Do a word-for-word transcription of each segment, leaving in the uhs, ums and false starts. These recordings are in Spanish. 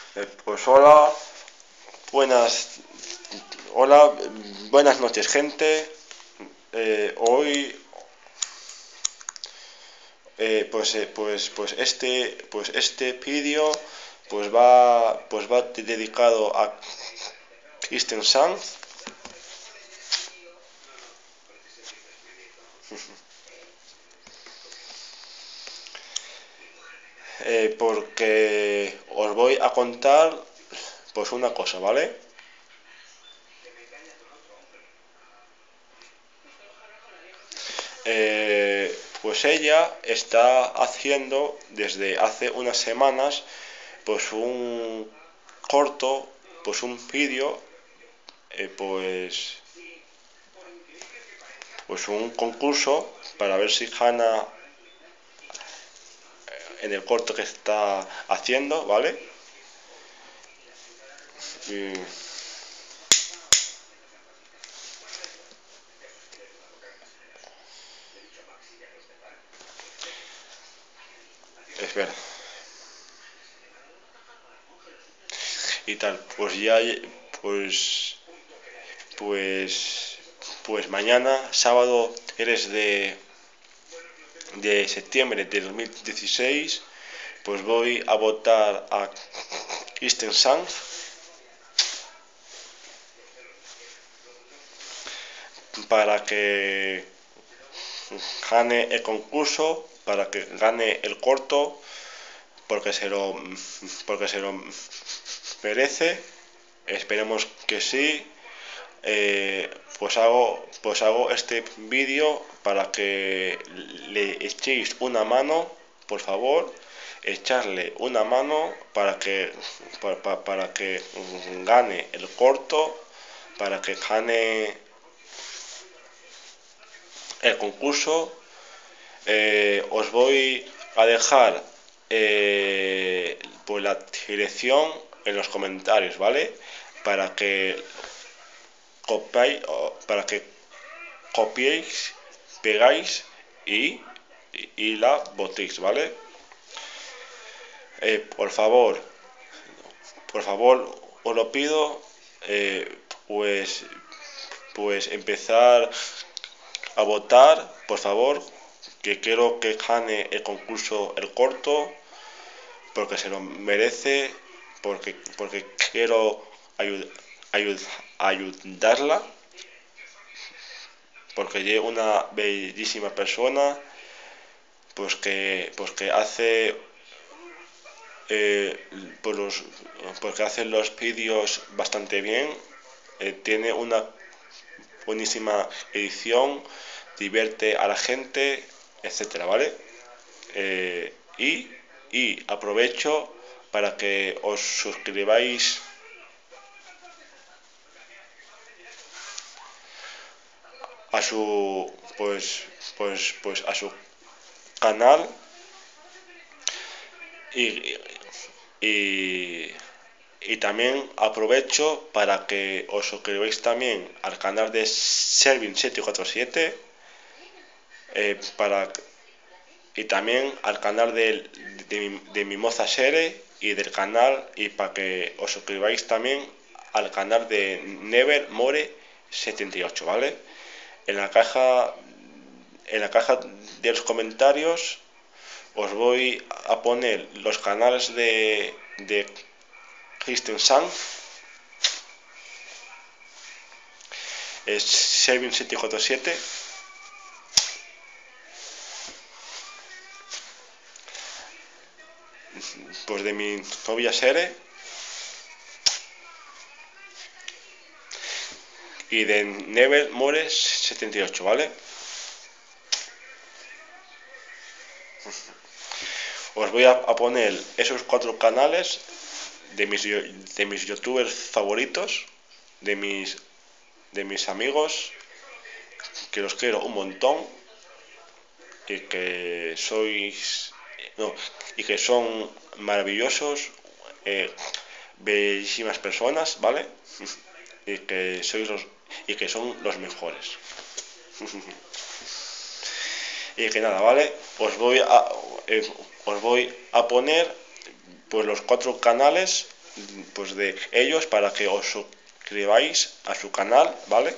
Eh, pues hola, buenas, hola, buenas noches, gente. Eh, hoy, eh, pues, eh, pues, pues este, pues este vídeo, pues va, pues va dedicado a Kristen Sanz, eh, porque os voy a contar, pues una cosa, ¿vale? Eh, pues ella está haciendo desde hace unas semanas pues un corto, pues un vídeo, eh, pues pues un concurso para ver si gana en el corto que está haciendo, ¿vale? Y, espera. Y tal, pues ya, pues, pues, pues mañana, sábado tres de, de septiembre de dos mil dieciséis, pues voy a votar a Kristen Sanz para que gane el concurso, para que gane el corto, porque se lo, porque se lo merece. Esperemos que sí. Eh, pues hago, pues hago este vídeo para que le echéis una mano, por favor, echarle una mano para que, para, para que gane el corto, para que gane el concurso. Eh, os voy a dejar eh, pues la dirección en los comentarios, ¿vale? Para que copiéis, para que copiéis, pegáis y, y, y la votéis, ¿vale? Eh, por favor, por favor, os lo pido, eh, pues, pues empezar a votar, por favor, que quiero que gane el concurso el corto, porque se lo merece, porque, porque quiero ayud, ayud, ayudarla, porque es una bellísima persona, pues que, pues que hace eh, pues los, porque hace los vídeos bastante bien, eh, tiene una buenísima edición, divierte a la gente, etcétera, ¿vale? Eh, y, y aprovecho para que os suscribáis a su pues pues pues a su canal y, y, y también aprovecho para que os suscribáis también al canal de Servin siete cuatro siete, eh, para y también al canal de, de, de mi moza Sere y del canal, y para que os suscribáis también al canal de Never More setenta y ocho, ¿vale? En la caja en la caja de los comentarios os voy a poner los canales de, de Kristen Sanz, es Servin siete cuatro siete, pues de mi novia Sere y de Never More setenta y ocho, ¿vale? Os voy a, a poner esos cuatro canales de mis, de mis youtubers favoritos, de mis, de mis amigos, que los quiero un montón y que sois no, y que son maravillosos, eh, bellísimas personas, ¿vale? Y que sois los y que son los mejores. Y que nada, ¿vale? Os voy a eh, os voy a poner pues los cuatro canales pues de ellos para que os suscribáis a su canal, ¿vale?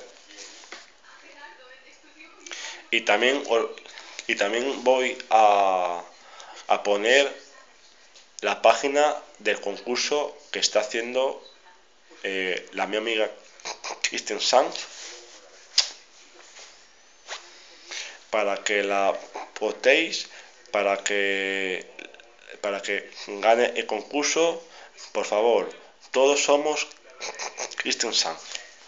Y también, y también voy a, a poner la página del concurso que está haciendo eh, la mi amiga Kristen Sanz, para que la votéis, para que para que gane el concurso. Por favor, todos somos Kristen Sanz.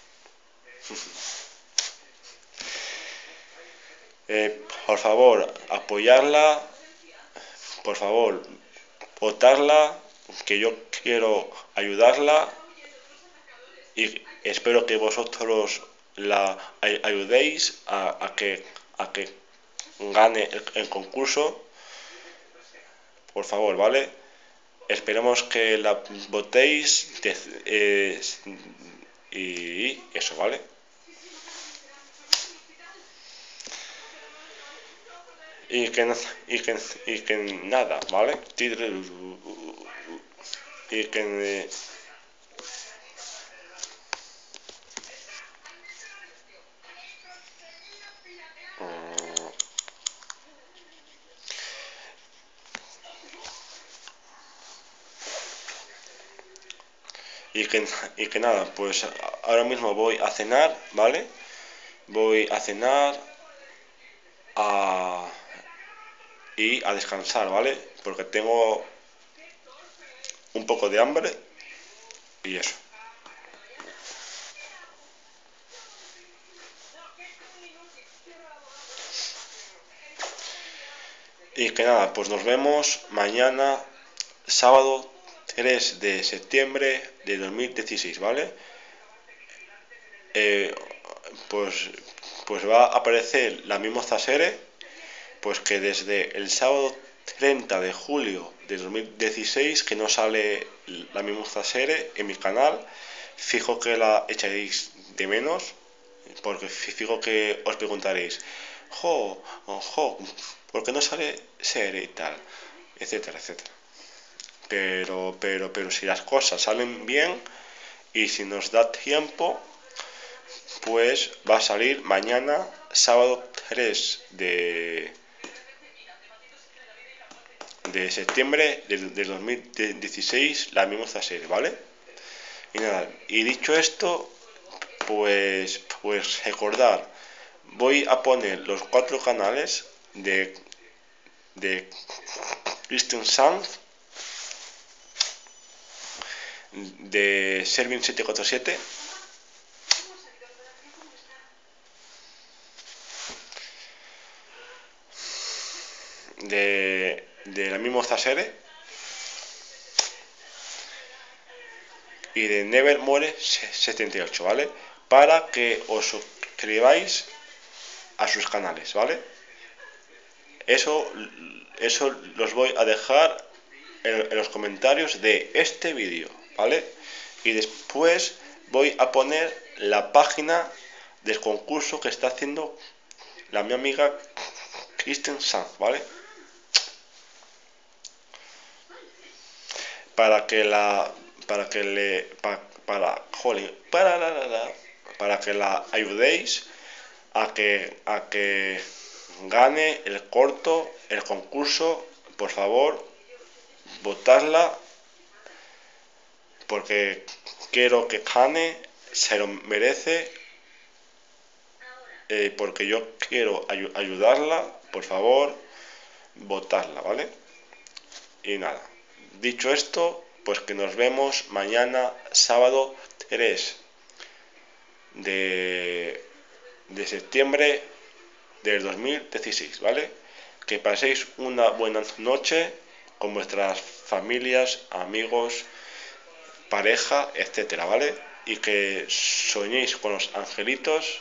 Eh, por favor, apoyarla, por favor, votarla, que yo quiero ayudarla y espero que vosotros la ayudéis a, a que, a que gane el, el concurso, por favor, ¿vale? Esperemos que la votéis de, eh, y eso, ¿vale? Y que, y que, y que nada, ¿vale? Y que... Y que, y que nada, pues ahora mismo voy a cenar, ¿vale? Voy a cenar a, y a descansar, ¿vale? Porque tengo un poco de hambre y eso. Y que nada, pues nos vemos mañana, sábado tres de septiembre de dos mil dieciséis, ¿vale? Eh, pues, pues va a aparecer la misma serie, pues que desde el sábado treinta de julio de dos mil dieciséis que no sale la misma serie en mi canal. Fijo que la echaréis de menos, porque fijo que os preguntaréis, jo, jo, ¿por qué no sale serie y tal? Etcétera, etcétera. Pero, pero, pero si las cosas salen bien y si nos da tiempo, pues va a salir mañana, sábado tres de, de septiembre de, de dos mil dieciséis, la misma serie, ¿vale? Y nada, y dicho esto, pues, pues recordar, voy a poner los cuatro canales de, de Kristen Sanz, de Servin setecientos cuarenta y siete, de, de la misma serie y de Nevermore setenta y ocho, ¿vale? Para que os suscribáis a sus canales, ¿vale? Eso, eso los voy a dejar en, en los comentarios de este vídeo, ¿vale? Y después voy a poner la página del concurso que está haciendo la mi amiga Kristen Sanz, ¿vale? Para que la para que le pa, para jolín, para la, la, la, para que la ayudéis a que a que gane el corto, el concurso, por favor, votarla porque quiero que gane, se lo merece, eh, porque yo quiero ay ayudarla, por favor, votarla, ¿vale? Y nada, dicho esto, pues que nos vemos mañana, sábado tres de, de septiembre del dos mil dieciséis, ¿vale? Que paséis una buena noche con vuestras familias, amigos, pareja, etcétera, ¿vale? Y que soñéis con los angelitos,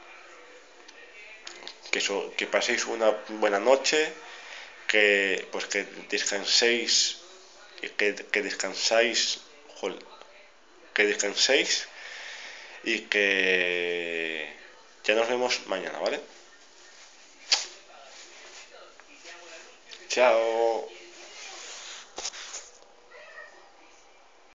que, so, que paséis una buena noche, que pues que descanséis, que, que descansáis, joder, que descanséis y que ya nos vemos mañana, ¿vale? Chao.